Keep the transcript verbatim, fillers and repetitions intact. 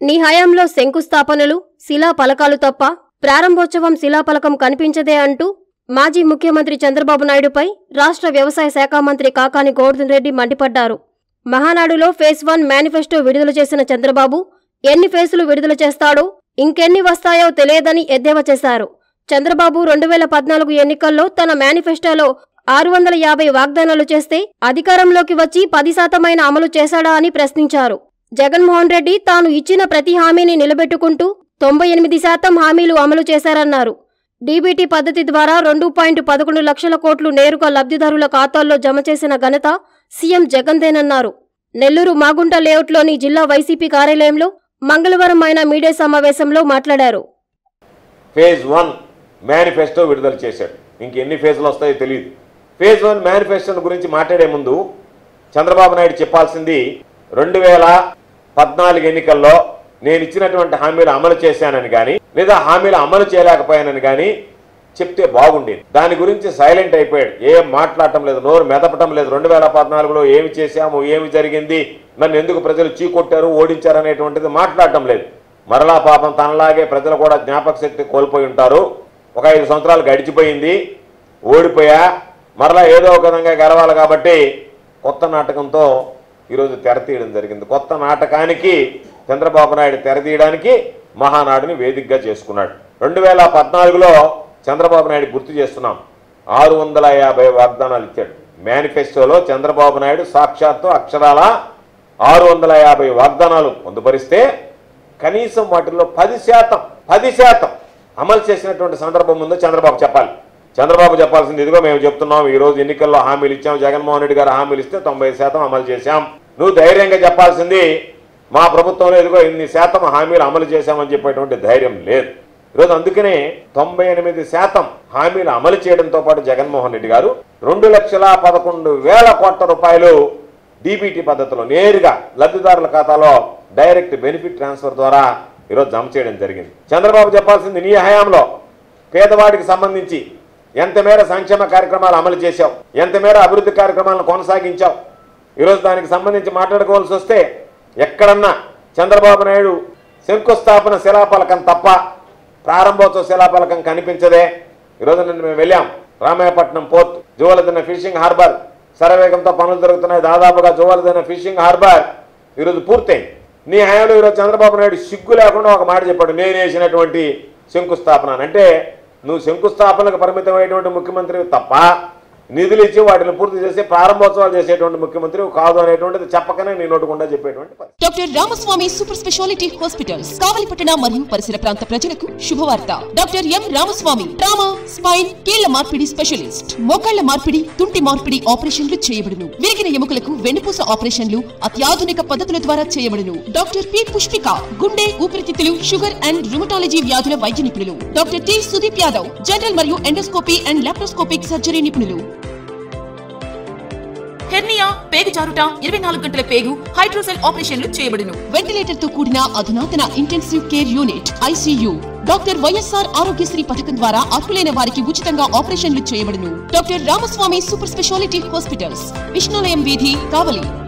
నీ హయాంలో శంకుస్థాపనలు శిలా పలకాలు తప్ప ప్రారంభోత్సవం శిలాపలకం కనిపించదే అంటూ మాజీ ముఖ్యమంత్రి చంద్రబాబు నాయుడుపై రాష్ట్ర వ్యవసాయ శాఖ మంత్రి కాకాని గోవర్ధన్ రెడ్డి మండిపడ్డారు. మహానాడులో ఫేజ్ వన్ మేనిఫెస్టో విడుదల చేసిన చంద్రబాబు ఎన్ని ఫేజులు విడుదల చేస్తాడో ఇంకెన్ని వస్తాయో తెలియదని ఎద్దేవా చేశారు. చంద్రబాబు రెండు వేల పద్నాలుగు ఎన్నికల్లో తన మేనిఫెస్టోలో ఆరు వందల యాభై వాగ్దానాలు చేస్తే అధికారంలోకి వచ్చి పది శాతమైన అమలు చేశాడా అని ప్రశ్నించారు. జగన్మోహన్ రెడ్డి తాను ఇచ్చిన ప్రతి హామీని నిలబెట్టుకుంటూ తొంభై ఎనిమిది శాతం హామీలు అమలు చేశారన్నారు. డీబీటీ పద్ధతి ద్వారా రెండు పాయింట్ పదకొండు లక్షల కోట్లు నేరుగా లబ్ధిదారుల ఖాతాల్లో జమ చేసిన ఘనత సీఎం జగన్దేనన్నారు. నెల్లూరు మాగుంట లేఅవుట్లోని జిల్లా వైసీపీ కార్యాలయంలో మంగళవారం ఆయన మీడియా సమావేశంలో మాట్లాడారు. ఫేజ్ వన్ మేనిఫెస్టో విడుదల చేశాడు. ఇంకెన్ని ఫేజ్లు వస్తాయో తెలియదు. ఫేజ్ వన్ మేనిఫెస్టో గురించి మాట్లాడే ముందు చంద్రబాబు నాయుడు చెప్పాల్సింది రెండు వేల పద్నాలుగు ఎన్నికల్లో నేను ఇచ్చినటువంటి హామీలు అమలు చేశానని కానీ లేదా హామీలు అమలు చేయలేకపోయానని కానీ చెప్తే బాగుండేది. దాని గురించి సైలెంట్ అయిపోయాడు. ఏం మాట్లాడటం లేదు, నోరు మెదపటం లేదు. రెండు వేల పద్నాలుగులో ఏమి చేశాము, ఏమి జరిగింది, నన్ను ఎందుకు ప్రజలు చీకొట్టారు, ఓడించారు అనేటువంటిది మాట్లాడటం లేదు. మరలా పాపం తనలాగే ప్రజలు కూడా జ్ఞాపక శక్తి కోల్పోయి ఉంటారు. ఒక ఐదు సంవత్సరాలు గడిచిపోయింది, ఓడిపోయా, మరలా ఏదో ఒక విధంగా గెలవాలి కాబట్టి కొత్త నాటకంతో ఈరోజు తెరతీయడం జరిగింది. కొత్త నాటకానికి చంద్రబాబు నాయుడు తెరతీయడానికి మహానాడుని వేదికగా చేసుకున్నాడు. రెండు వేల పద్నాలుగులో చంద్రబాబు నాయుడు గుర్తు చేస్తున్నాం, ఆరు వందల యాభై వాగ్దానాలు ఇచ్చాడు. మేనిఫెస్టోలో చంద్రబాబు నాయుడు సాక్షాత్తు అక్షరాల ఆరు వందల యాభై వాగ్దానాలు పొందుపరిస్తే కనీసం వాటిల్లో పది శాతం పది శాతం అమలు చేసినటువంటి సందర్భం ఉందో చంద్రబాబు చెప్పాలి. చంద్రబాబు చెప్పాల్సింది, ఇదిగో మేము చెప్తున్నాం, ఈ రోజు ఎన్నికల్లో హామీలు ఇచ్చాం, జగన్మోహన్ రెడ్డి గారు హామీలు ఇస్తే తొంభై శాతం అమలు చేశాం. నువ్వు ధైర్యంగా చెప్పాల్సింది, మా ప్రభుత్వంలో ఇదిగో ఇన్ని శాతం హామీలు అమలు చేశామని చెప్పేటువంటి ధైర్యం లేదు. ఈరోజు అందుకనే తొంభై ఎనిమిది శాతం హామీలు అమలు చేయడంతో పాటు జగన్మోహన్ రెడ్డి గారు రెండు లక్షల పదకొండు వేల కోట్ల రూపాయలు డీబీటీ పద్ధతిలో నేరుగా లబ్ధిదారుల ఖాతాలో డైరెక్ట్ బెనిఫిట్ ట్రాన్స్ఫర్ ద్వారా ఈరోజు జమ చేయడం జరిగింది. చంద్రబాబు చెప్పాల్సింది, నీ హయాంలో పేదవాడికి సంబంధించి ఎంత మేర సంక్షేమ కార్యక్రమాలు అమలు చేశావు, ఎంత మేర అభివృద్ధి కార్యక్రమాలను కొనసాగించావు. ఈరోజు దానికి సంబంధించి మాట్లాడుకోవాల్సి వస్తే ఎక్కడన్నా చంద్రబాబు నాయుడు శంకుస్థాపన శిలాపలకం తప్ప ప్రారంభోత్సవ శిలాపలకం కనిపించదే. ఈరోజు నిన్న మేము వెళ్ళాం, Ramayapatnam port, Juvvaladinne fishing harbour శరవేగంతో పనులు జరుగుతున్నాయి. దాదాపుగా జువలదిన ఫిషింగ్ హార్బర్ ఈరోజు పూర్తయింది. నీ హయాంలో ఈరోజు చంద్రబాబు నాయుడు సిగ్గు లేకుండా ఒక మాట చెప్పాడు, నేను వేసినటువంటి శంకుస్థాపన అంటే నువ్వు శంకుస్థాపనకు పరిమితమైనటువంటి ముఖ్యమంత్రి తప్ప నిధులు ఇచ్చి వాటిని పూర్తి చేసి ప్రారంభోత్సవాలు చేసేటువంటి ముఖ్యమంత్రి కాదు అనేటువంటిది చెప్పకనే నీ నోటుకుండా చెప్పేటువంటి. Doctor Ramaswamy super speciality hospitals కావలిపట్టణ మరియు పరిసర ప్రాంత ప్రజలకు శుభవార్త. Doctor M Ramaswamy trauma, spine, కీళ్ల మార్పిడి స్పెషలిస్ట్. మోకాళ్ల మార్పిడి, తుంటి మార్పిడి ఆపరేషన్లు చేయబడును. విరిగిన ఎముకలకు వెన్నుపూస ఆపరేషన్లు అత్యాధునిక పద్ధతుల ద్వారా చేయబడును. డాక్టర్ పి పుష్పిక గుండె, ఊపిరితిత్తులు, షుగర్ అండ్ రుమటాలజీ వ్యాధుల వైద్య నిపుణులు. Doctor T Sudeep Yadav general మరియు ఎండోస్కోపీ అండ్ లాప్రోస్కోపిక్ సర్జరీ నిపుణులు. హెర్నియా, పేగు జారుట, ఇరవై నాలుగు గంటల పేగు హైడ్రోసెల్ ఆపరేషన్లు చేయబడును. వెంటిలేటర్ తో కూడిన అధునాతన intensive care unit ICU. Doctor YSR Aarogyasri పథకం ద్వారా అర్హులైన వారికి ఉచితంగా ఆపరేషన్లు చేయబడును. Doctor Ramaswamy super speciality hospitals, Vishnulayam వీధి, కావలి.